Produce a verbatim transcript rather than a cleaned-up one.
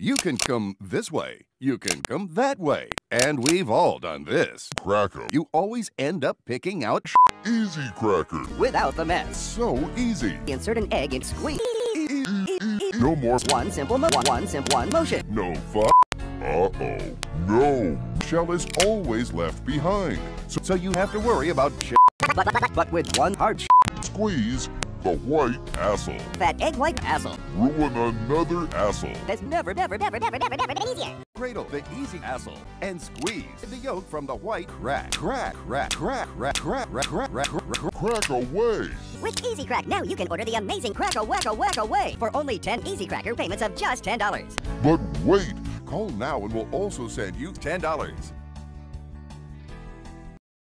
You can come this way. You can come that way. And we've all done this. Cracker. You always end up picking out Easy Cracker. Without the mess. So easy. Insert an egg and squeeze. No more. One simple mo one simple one motion. No fuck. Uh-oh. No. Shell is always left behind. So So you have to worry about But, but, but with one hard sh squeeze the white asshole. that egg white asshole. Ruin another asshole. That's never, never, never, never, never, never been easier. Cradle the easy asshole and squeeze the yolk from the white crack. Crack, crack, crack, crack, crack, crack, crack, crack, crack. Crack away. With Easy Crack, now you can order the amazing Crack a Whack a Whack Away for only ten Easy Cracker payments of just ten dollars. But wait. Call now and we'll also send you ten dollars.